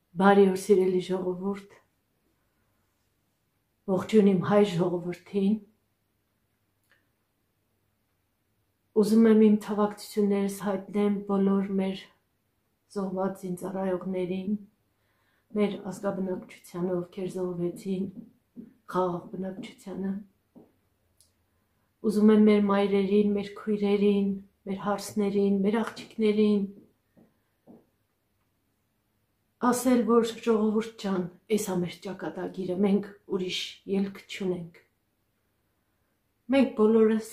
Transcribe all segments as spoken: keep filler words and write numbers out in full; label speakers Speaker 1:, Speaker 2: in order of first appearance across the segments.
Speaker 1: Բարի օր սիրելի ժողովուրդ, ողջույն իմ հայ ժողովրդին, ուզում եմ իմ թավակցություններս հայտնեմ բոլոր մեր զոհված զինծառայողներին, մեր ազգաբնակչությանը, ովքեր զոհվեցին, խաղաղ բնակչությանը, ուզում եմ մեր մայրերին, մեր քույրերին, մեր հարսներին, մեր աղջիկներին, ասել, որ ժողովուրդ ջան, էս է մեր ճակատագիրը, մենք ուրիշ ելք չունենք։ Մենք բոլորս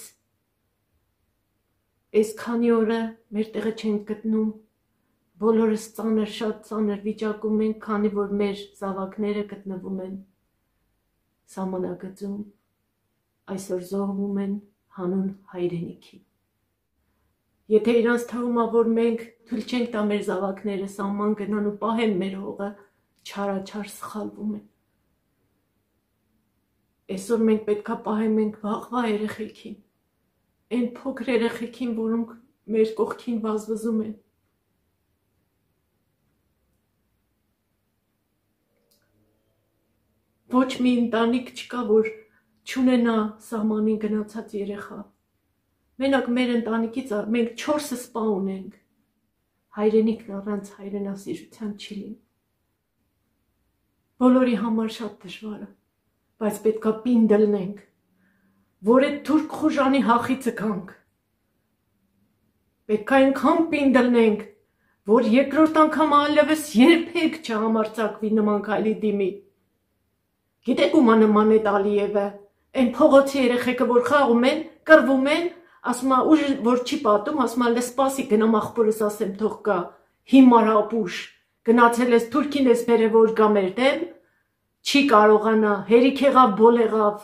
Speaker 1: այս քանի օրը մեր տեղը չենք գտնում, բոլորս ծանր, շատ ծանր վիճակում ենք, քանի որ մեր զավակները գտնվում են սահմանագծում, այսօր զոհվում են հանուն հայրենիքի։ Եթե իրանց թվում է, որ մենք թույլ չենք տա մեր զավակները սահման գնան ու պահեն մեր հողը, չարաչար սխալվում են։ Այսօր մենք պետք է պահենք վաղվա երեխեքին, այն փոքր երեխեքին, որոնք մեր կողքին վազվզում են։ Ոչ մի ընտանիք չկա, որ չունենա սահմանին գնացած երեխա։ Մենակ մեր ընտանիքից մենք չորսը սպա ունենք, հայրենիքն առանց հայրենասիրության չի լինի։ Բոլորի համար շատ դժվար է, բայց պետք է պին դլնենք, որ այդ թուրք խուժանի հախիցը գանք։ Պետք է այնքան պին դլնենք, որ երկրորդ անգամ այլևս երբեք չհամարձակվի նման քայլի դիմի։ Գիտեք ում է նման այդ Ալիևը, այն փողոցի երեխեքը, որ խաղում են, կռվում են, ասում է, ուժ որ չի պատում, ասում է, լսպասի գնամ աղբորս ասեմ թող գա, հիմար ապուշ, գնացել ես թուրքին ես բերե որ գա մեր դեմ, չի կարողանա, հերիք եղավ, բոլ եղավ։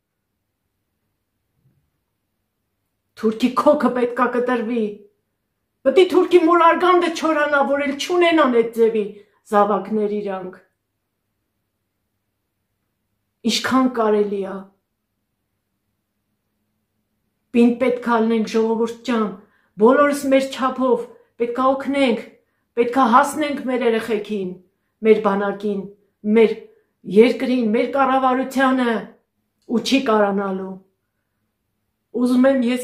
Speaker 1: Թուրքի քոքը պետք է կտրվի, պետք է թուրքի մոր արգանդը չորանա, որ էլ չունենան այդ ձևի զավակներ իրանք։ Ինչքան կարելի է։ Պին պետք է ալնենք ժողովուրդ ջան, բոլորս մեր չափով պետք է օգնենք, պետք է հասնենք մեր երեխեքին, մեր բանակին, մեր երկրին, մեր կառավարությանը ու չի կարանալու։ Ուզում եմ ես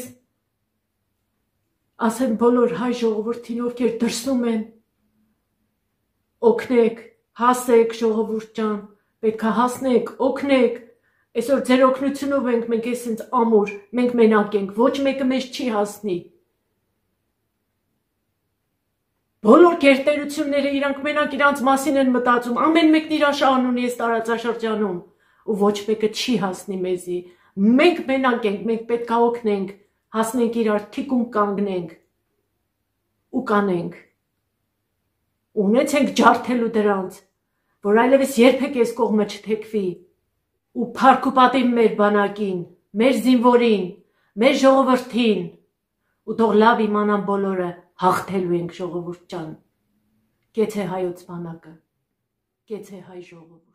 Speaker 1: ասեմ բոլոր հայ ժողովրդին, ովքեր դրսում են, օգնեք, հասեք ժողովուրդ ջան, պետք է հասնեք, օգնեք։ Այսօր ձեր օգնությունով ենք մենք այսինչ ամուր, մենք մենակ ենք, ոչ մեկը մեզ չի հասնի։ Բոլոր գերտերությունները իրանք մենակ իրանց մասին են մտածում, ամեն մեկն իր աշահան ունի այս տարածաշրջանում, ու ոչ մեկը չի հասնի մեզի։ Մենք մենակ ենք, մենք պետք է օգնենք, հասնենք իրար թիկուն կանգնենք ու կանենք։ Ունեցենք ջարդելու դրանց, որ այլևս երբեք այս կողմը չթեքվի։ Ու փառք ու պատիվ մեր բանակին, մեր զինվորին, մեր ժողովրդին, ու թող լավ իմանան բոլորը, հաղթելու ենք ժողովուրդ ջան։ Գեթե հայոց բանակը, գեթե հայ ժողովուրդ։